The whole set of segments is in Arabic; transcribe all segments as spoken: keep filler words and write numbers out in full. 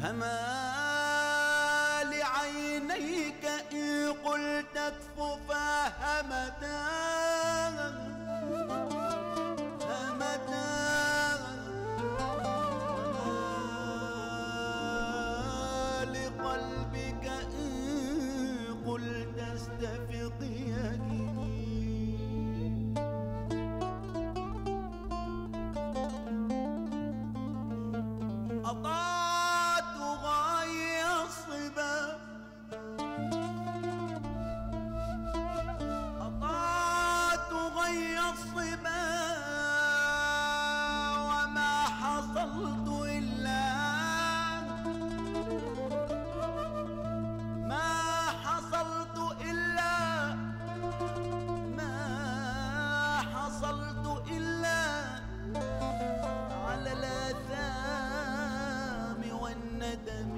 أما لعينيك إن قلت اكففا همتا همتا لقلبك إن قلت استفق يقيني. أطعت غاية الصبا أطعت غاية الصبا وما حصلت إلا ما حصلت إلا ما حصلت إلا على الآثام والندم.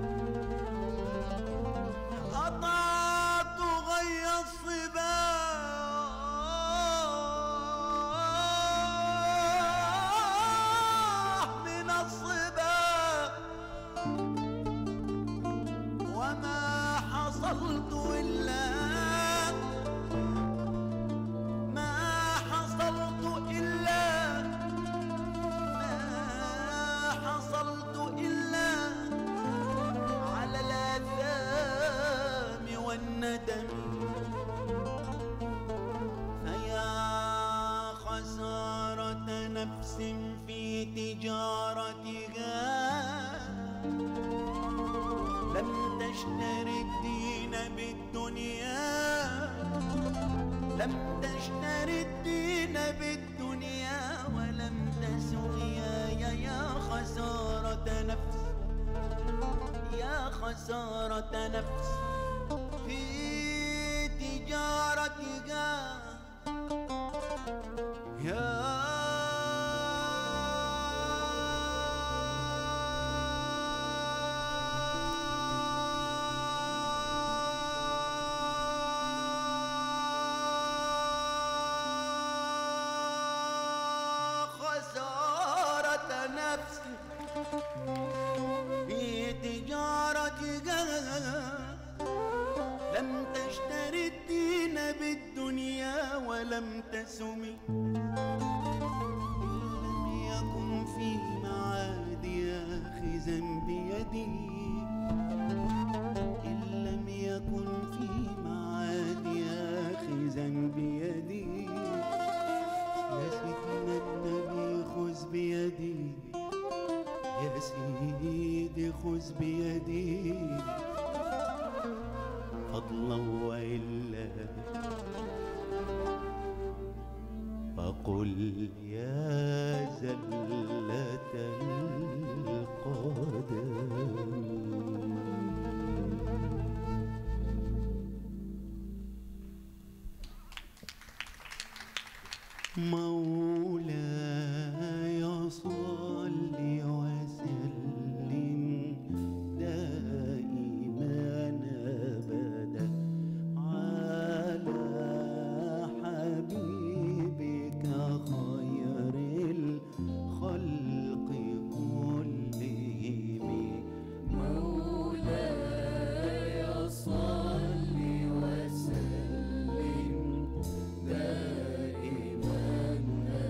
أطعت غي الصبا من الصبا وما حصلت إلا ما حصلت إلا حصلت إلا على الآثام والندم. فيا خسارة نفس في تجارتها لم تشتري الدين بالدنيا لم تشتري الدين بالدنيا ولم تسويا. يا يا خسارة نفس يا خسارة نفس في تجارتها. يا نفسي في تجارتها لم تشتري الدين بالدنيا ولم تسمي. إن لم يكن في معادي آخذا بيدي إن لم يكن في معادي آخذا بيدي يا سيدنا النبي خذ بيدي يا سيدي خذ بيدي فضلا وإلا فقل يا زلة القدم. مولاي صل وسلم دائما أبدا على حبيبك خير الخلق كلهم. مولاي صل وسلم دائما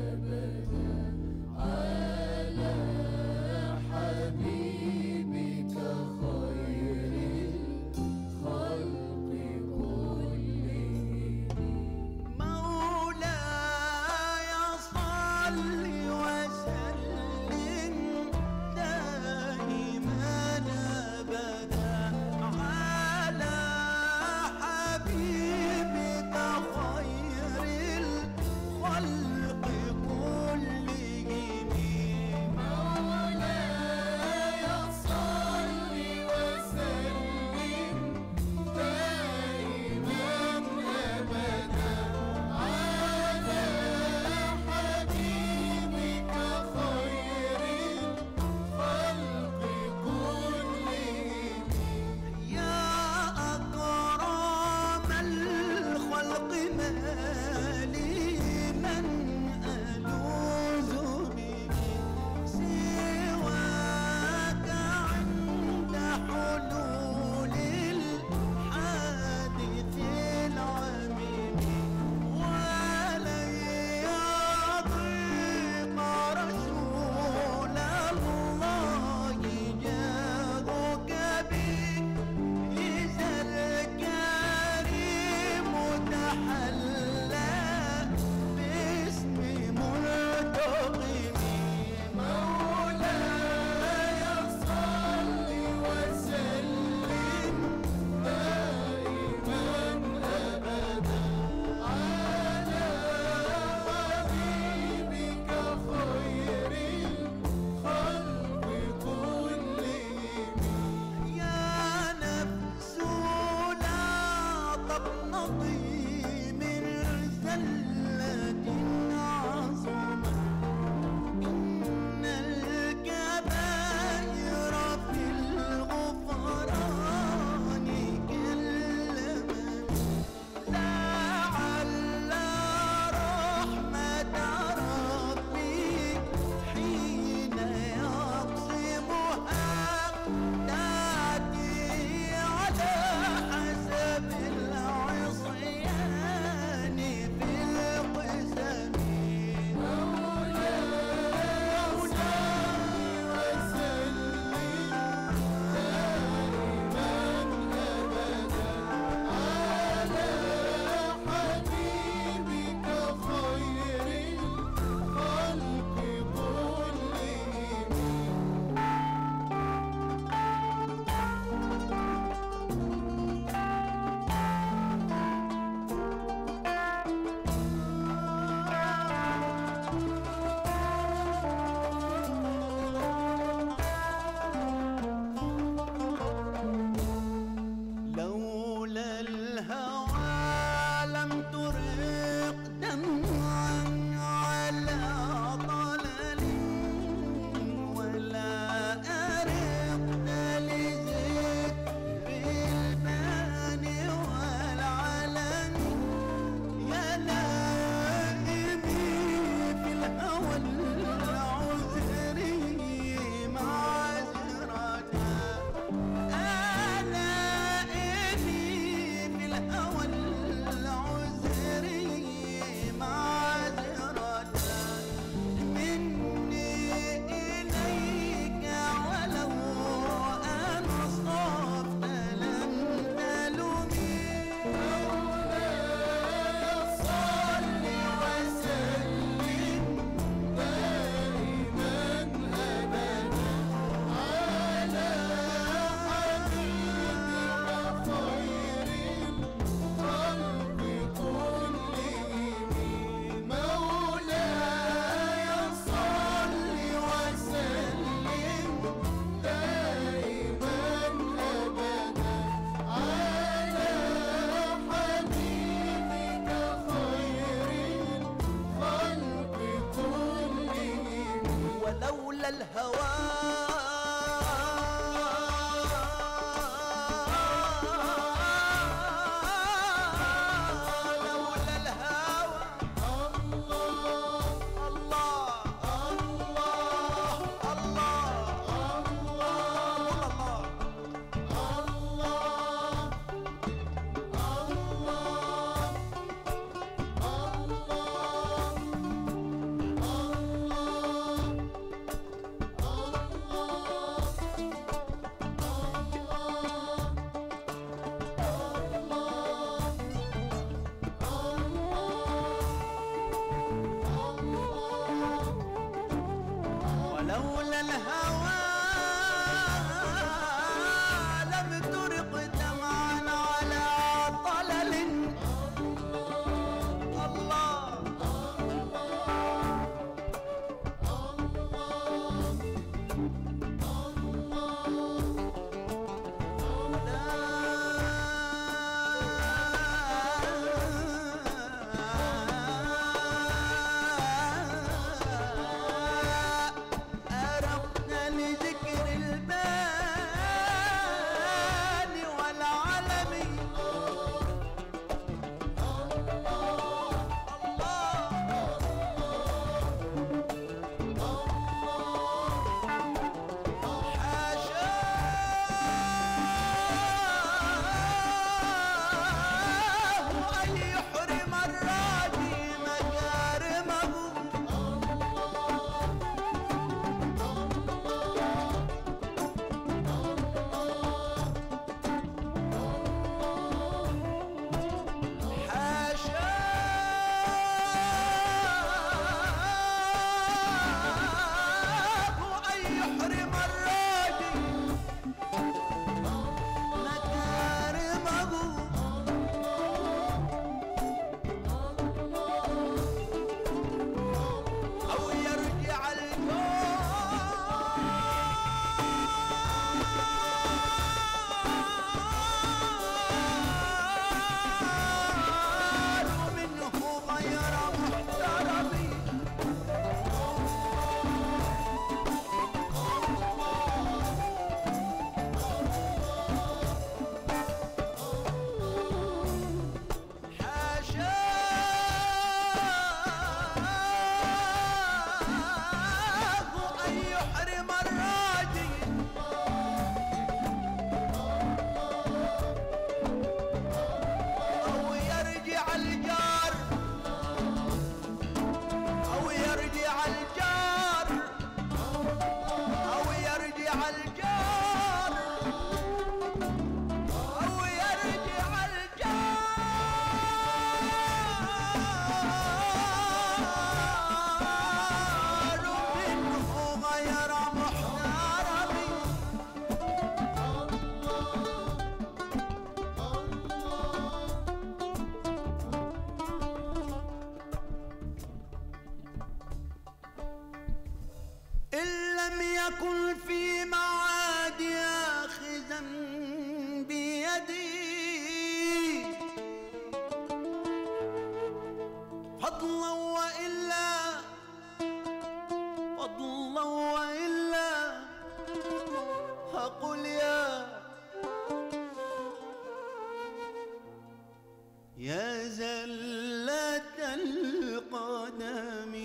ولولا الهوى لولا الهوى الله الله الله الله ولولا الهوى لم ترق دمعا على طلل الله أرقنا لذكر البال والعلم حاشاه أن يحرم الراجي مكارمه حاشاه أن يحرم الراجي مكارمه أو يرجع الجار منه غير محترم حاشاه أن يحرم الراجي أو يرجع الجار أو يرجع الجار أو يرجع الجار أو يرجع الجار منه غير محترم إن لم يكن في معادي آخذا بيدي فضلا وإلا فضلا وإلا أقول يا يا زلة القدم